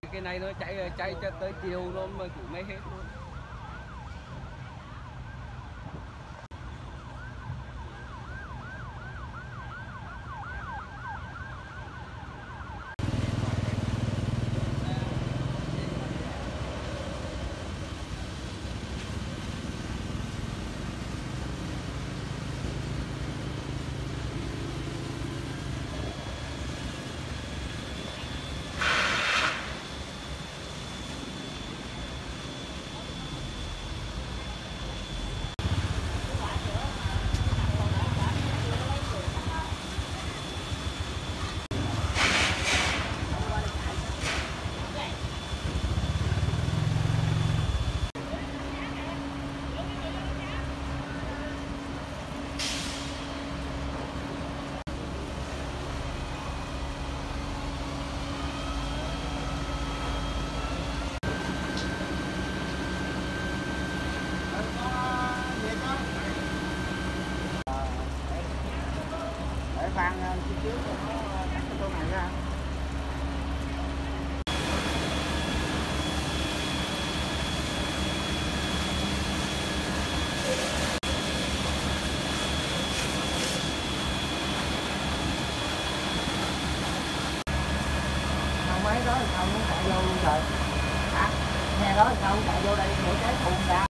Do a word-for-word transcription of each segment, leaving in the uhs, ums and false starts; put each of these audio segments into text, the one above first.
cái này nó chạy chạy cho tới chiều luôn mà cũng mấy hết luôn. Khoan phía trước cho nó cắt cái tô này ra. Không mấy đó thì sao muốn chạy vô luôn rồi. Hả? Nghe đó thì sao muốn chạy vô đây để cái thùng ra.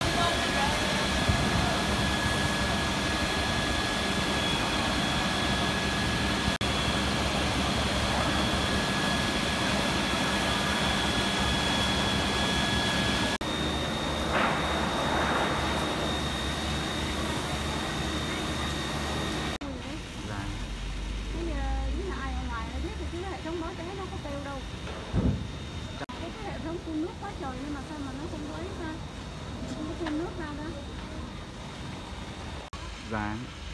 Phun nước quá trời nhưng mà sao mà nó không có ấy ta, không có phun nước ra đó. Dạ.